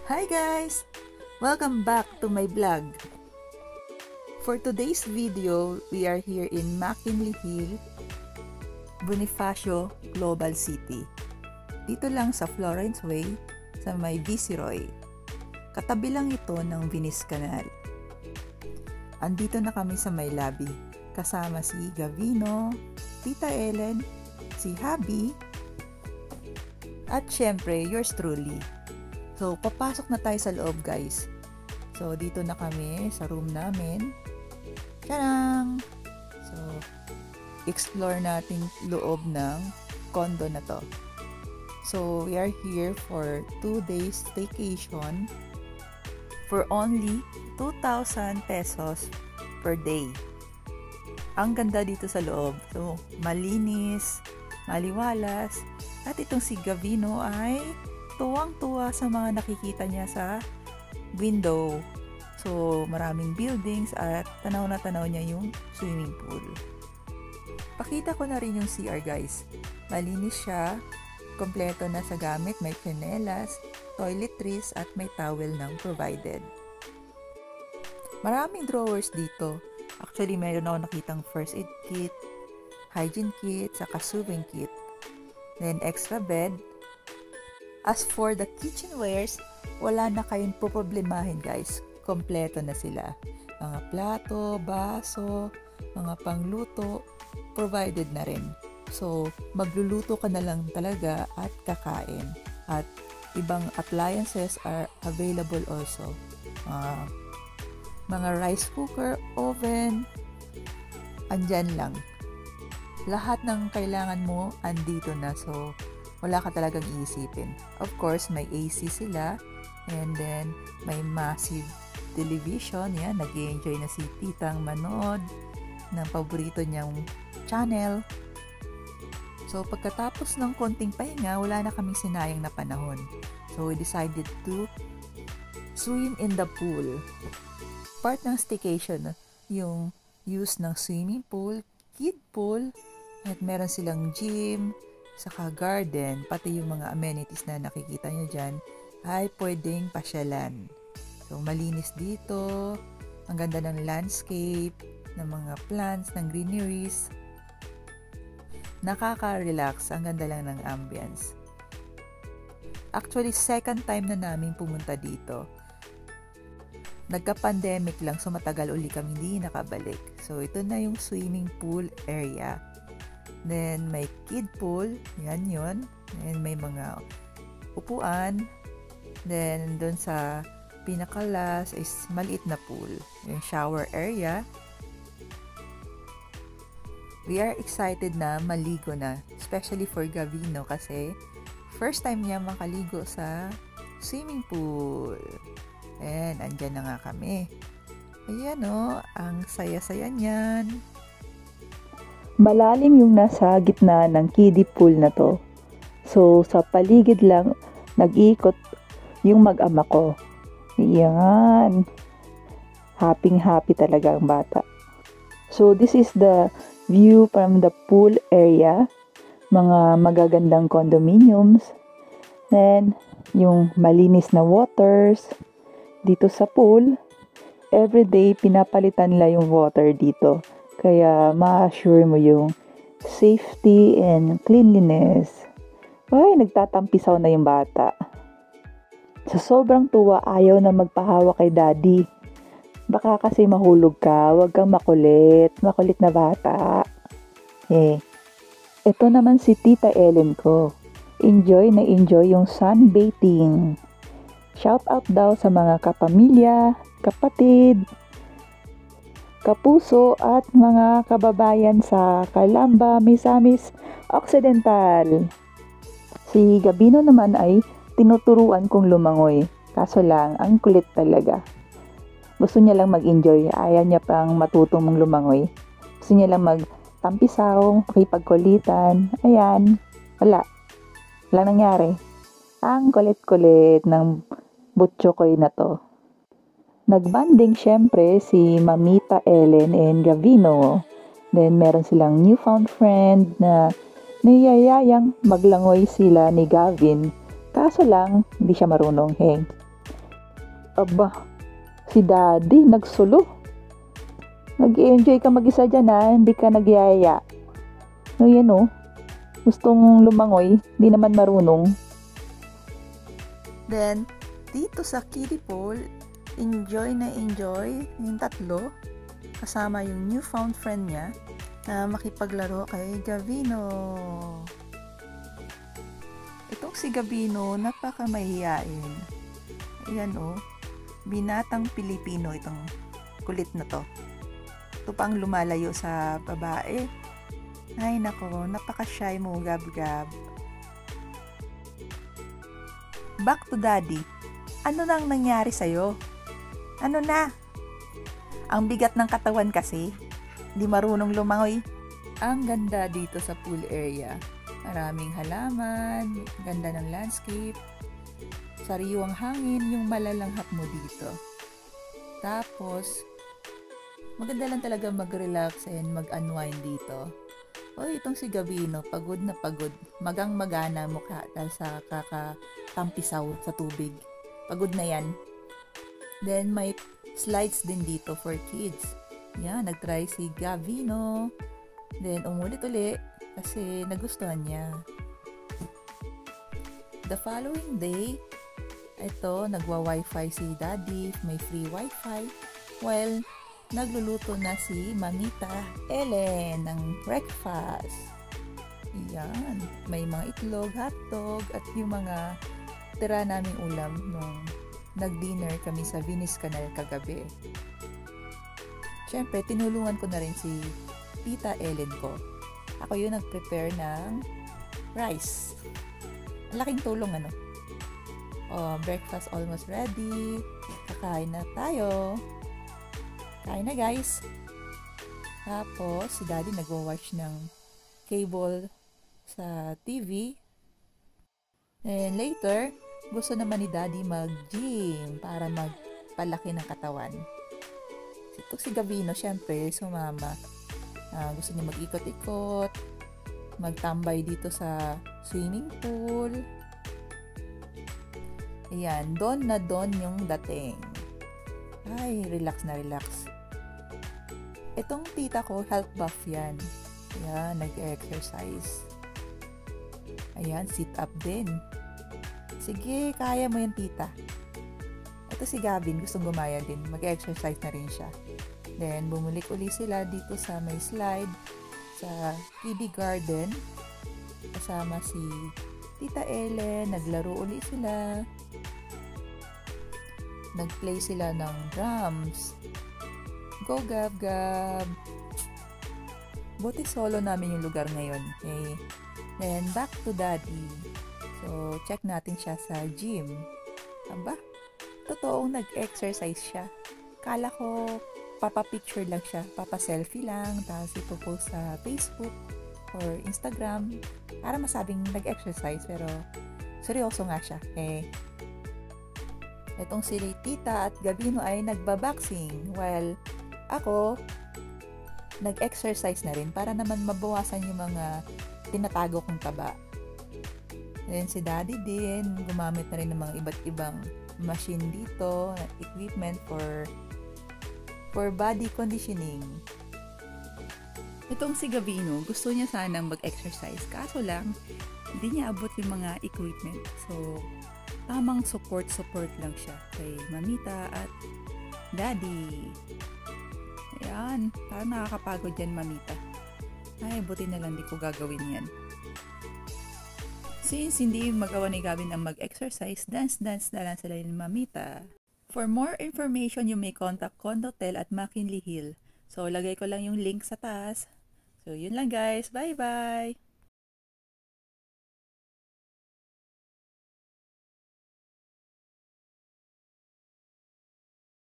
Hi guys! Welcome back to my vlog. For today's video, we are here in McKinley Hill, Bonifacio Global City. Dito lang sa Florence Way, sa may Viceroy. Katabi lang ito ng Venice Canal. Andito na kami sa may lobby, kasama si Gavino, Tita Ellen, si Habi, at syempre, yours truly. So, papasok na tayo sa loob, guys. So, dito na kami sa room namin. Tadang! So, explore natin loob ng condo na to. So, we are here for 2 days staycation for only 2,000 pesos per day. Ang ganda dito sa loob. So, malinis, maliwalas, at itong si Gavino ay tuwang-tuwa sa mga nakikita niya sa window. So, maraming buildings at tanaw na tanaw niya yung swimming pool. Pakita ko na rin yung CR, guys. Malinis siya, kompleto na sa gamit, may tsinelas, toiletries at may towel nang provided. Maraming drawers dito. Actually, mayroon ako nakitang first aid kit, hygiene kit, saka sewing kit. Then, extra bed. As for the kitchenwares, wala na kayong poproblemahin, guys. Kompleto na sila. Mga plato, baso, mga pangluto, provided na rin. So, magluluto ka na lang talaga at kakain. At ibang appliances are available also. Mga rice cooker, oven, andyan lang. Lahat ng kailangan mo andito na, so wala ka talagang iisipin. Of course, may AC sila, and then may massive television. Yan, nag-enjoy na si Titang manood ng paborito niyang channel. So, pagkatapos ng konting pahinga, wala na kaming sinayang na panahon. So, we decided to swim in the pool. Part ng staycation, yung use ng swimming pool, kid pool, at meron silang gym, saka garden, pati yung mga amenities na nakikita nyo dyan, ay pwedeng pasyalan. So, malinis dito, ang ganda ng landscape, ng mga plants, ng greeneries. Nakaka-relax, ang ganda lang ng ambience. Actually, second time na namin pumunta dito. Nagka-pandemic lang, so matagal uli kami hindi nakabalik. So, ito na yung swimming pool area. Then, may kid pool. Yan yun. Then, may mga upuan. Then, dun sa pinakalas is maliit na pool. Yung shower area. We are excited na maligo na. Especially for Gavino kasi first time niya makaligo sa swimming pool. And, andyan na nga kami. Ayan o, ang saya-saya niyan. Malalim yung nasa gitna ng kiddie pool na to. So, sa paligid lang, nag-iikot yung mag-ama ko. Yan. Happy talaga ang bata. So, this is the view from the pool area. Mga magagandang condominiums. Then, yung malinis na waters. Dito sa pool, everyday pinapalitan nila yung water dito. Kaya ma-assure mo yung safety and cleanliness. Ay, nagtatampisaw na yung bata. Sa sobrang tuwa, ayaw na magpahawa kay daddy. Baka kasi mahulog ka, huwag kang makulit. Makulit na bata. Ito naman si Tita Ellen ko. Enjoy na enjoy yung sunbathing. Shout out daw sa mga kapamilya, kapatid, kapuso at mga kababayan sa Calamba, Misamis Occidental. Si Gabino naman ay tinuturuan kong lumangoy. Kaso lang, ang kulit talaga. Gusto niya lang mag-enjoy. Ayaw niya pang matutong mong lumangoy. Gusto niya lang magtampisaw, makipagkulitan. Ayan. Wala nangyari. Ang kulit-kulit ng butchokoy na to. Nagbanding syempre si Mamita Ellen and Gavino. Then meron silang newfound friend na niyayayang maglangoy sila ni Gavin. Kaso lang, hindi siya marunong. Aba, si Daddy nagsulo. Nag-enjoy ka mag-isa dyan ha, hindi ka nagyaya. No, yan oh. Gustong lumangoy, di naman marunong. Then, dito sa kiddie pool, enjoy na enjoy yung tatlo. Kasama yung newfound friend niya na makipaglaro kay Gavino. Itong si Gavino, napakamahiyain. Ayan oh, binatang Pilipino itong kulit na to. Ito pang lumalayo sa babae. Ay nako, napaka-shy mo, gab-gab. Back to Daddy. Ano nang nangyari sa'yo? Ano na? Ang bigat ng katawan kasi. Di marunong lumangoy. Ang ganda dito sa pool area. Maraming halaman, ganda ng landscape, sariwang hangin yung malalanghap mo dito. Tapos, maganda lang talaga mag-relax and mag-unwind dito. Oy, itong si Gavino, pagod na pagod. Magang-magana mukha dahil sa kakatampisaw sa tubig. Pagod na yan. Then, may slides din dito for kids. Yan, nag-try si Gavino. Then, umulit-uli kasi nagustuhan niya. The following day, ito, nagwa-wifi si Daddy. May free wifi. Well, nagluluto na si Mamita Ellen ng breakfast. Yan. May mga itlog, hotdog, at yung mga tira naming ulam nung nag-dinner kami sa Venice Canal kagabi. Siyempre, tinulungan ko na rin si Tita Ellen ko. Ako yung nag-prepare ng rice. Laking tulong ano. Breakfast almost ready. Kakain na tayo. Kain na guys. Tapos, si Daddy nagwa-watch ng cable sa TV. And later, gusto naman ni Daddy mag-gym para magpalaki ng katawan. Ito si Gavino, syempre, sumama. Gusto niya mag-ikot-ikot, magtambay dito sa swimming pool. Ayan, don na don yung dating. Ay, relax na relax. Itong tita ko, health buff yan. Ayan, nag-exercise. Ayan, sit up din. Sige, kaya mo yan tita. Ito si Gavin, gustong gumaya din. Mag-exercise na rin siya. Then, bumulik uli sila dito sa may slide sa kiddie garden. Kasama si Tita Ellen. Naglaro uli sila. Nag-play sila ng drums. Go Gab Gab! Buti solo namin yung lugar ngayon. Okay? Then, back to Daddy. So, check natin siya sa gym. Aba, totoong nag-exercise siya. Kala ko, papa-picture lang siya. Papa-selfie lang. Tapos ipopost sa Facebook or Instagram. Para masabing nag-exercise. Pero, seryoso nga siya. Itong si Tita at Gavino ay nagbaboxing. While ako, nag-exercise na rin para naman mabawasan yung mga tinatago kong taba. Then si Daddy din, gumamit na rin ng mga iba't ibang machine dito, equipment for body conditioning. Itong si Gavino, gusto niya sanang mag-exercise. Kaso lang, hindi niya abot yung mga equipment. So, tamang support lang siya kay Mamita at Daddy. Ayan, parang nakakapagod yan Mamita. Ay, buti na lang di ko gagawin yan. Since hindi magawa ni Gavin ang mag-exercise, dance na lang sila ni Mamita. For more information, you may contact Condotel at McKinley Hill. So, lagay ko lang yung link sa taas. So, yun lang guys. Bye-bye!